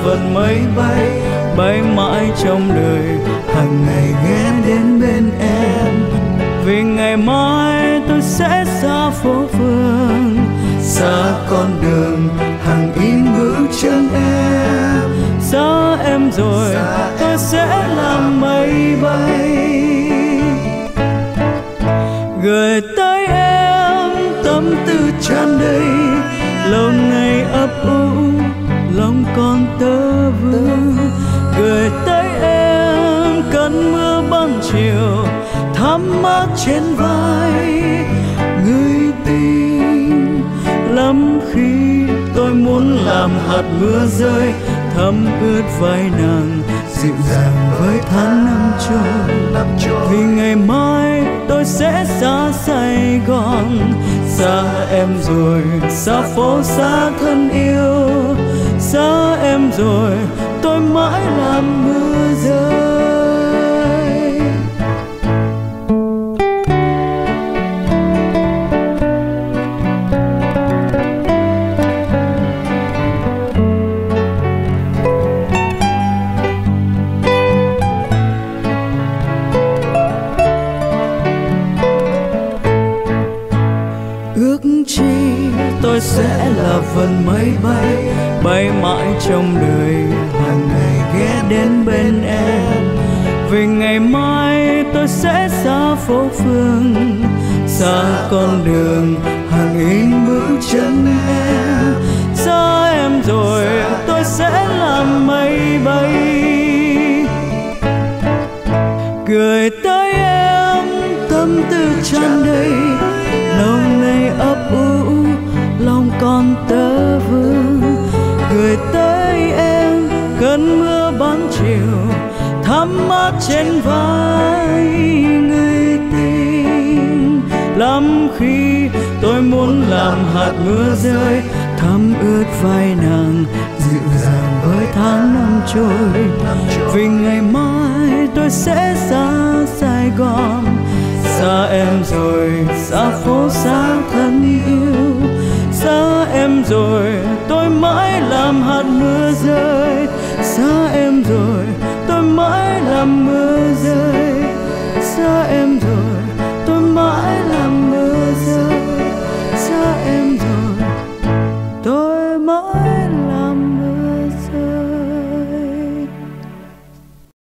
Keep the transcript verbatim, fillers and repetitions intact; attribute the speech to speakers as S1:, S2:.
S1: vần mây bay, bay mãi trong đời, hàng ngày ghé đến bên em. Vì ngày mai tôi sẽ xa phố phường, xa con đường hàng in bước chân em. Xa em rồi tôi sẽ làm mây bay, gửi tới em tâm tư tràn đầy. Lâu ngày ấp ủ lòng con tơ vương, gửi tới em cơn mưa băng chiều thắm mát trên vai. Người tình lắm khi tôi muốn làm hạt mưa rơi, thấm ướt vai nàng dịu dàng với tháng năm trôi. Vì ngày mai tôi sẽ xa Sài Gòn, xa em rồi, xa phố xa thân yêu. Xa em rồi tôi mãi làm mưa rơi. Ước chi tôi sẽ là vần mây bay, bay mãi trong đời, hàng ngày ghé đến bên em. Vì ngày mai tôi sẽ xa phố phường, xa con đường hàng in bước chân em. Xa em rồi tôi sẽ làm mây bay, gửi tới em tâm tư tràn đầy. Lâu ngày ấp ủ lòng con tơ vương, gửi tới em cơn mưa ban chiều thắm mát trên vai. Người tình lắm khi tôi muốn làm hạt mưa rơi, thấm ướt vai nàng dịu dàng với tháng năm trôi. Vì ngày mai tôi sẽ xa Sài Gòn, xa em rồi, xa phố xa thân yêu. Xa em rồi tôi mãi làm hạt mưa rơi, xa em rồi tôi mãi làm mưa rơi. Xa em rồi